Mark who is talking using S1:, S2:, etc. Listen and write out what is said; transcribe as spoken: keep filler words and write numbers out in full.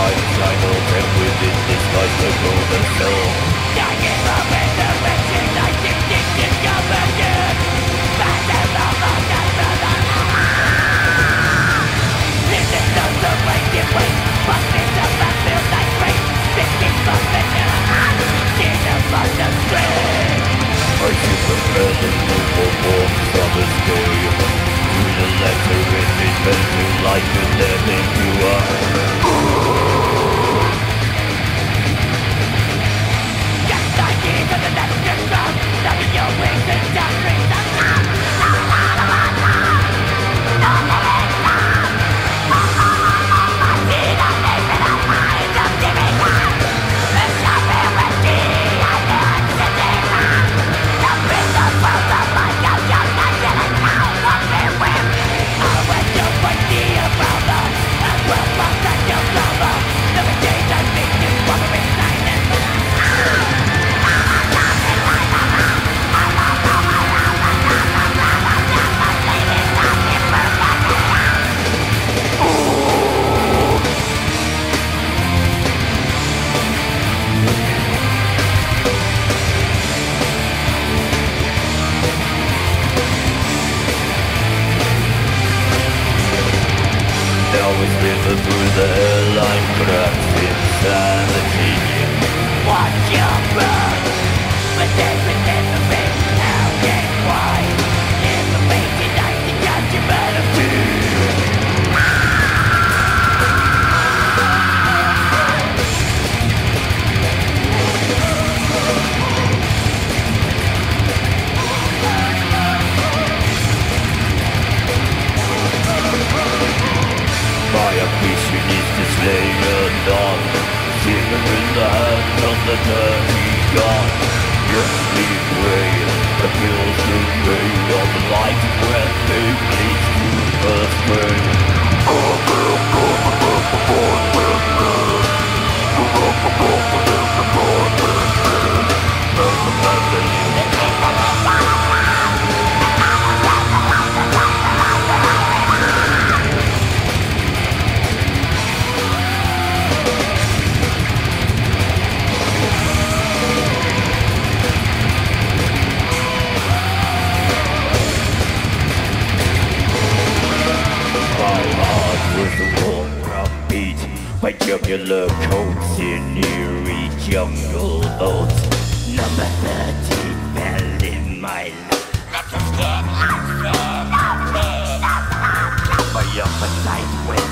S1: light shine open within this light the golden soul. Dying of resurrection, I think it discovered it. Phantom of the brother. This is no surviving way, but it's a battlefield like rain. Sticking from the night, kingdom of the strength. I see the present noble warmth of a scale. Through the letter in this mental life and living you are. Just like these are the next strong. Loving your wings and just brings them down. No one of us love. No one is love. I see the things in our minds of giving up. The shopping with tea, I can't sit there now. The prison world of my young young I didn't know what we were. I went to fight the umbrella and will fuck that young lover. Never days I think you want to be silent. Now it's driven through the airline cracks insanity. Watch your breath, but then remembering how and why. Information I think that you better do. My ambition is to slay a dog, shiver in the hands of the dirty god. Yes, we pray, the pills to pray on the light breath they bleed through the spring. My jugular coats in eerie jungle boats. Number thirty fell in my lap. Let us get outside of me. My appetite went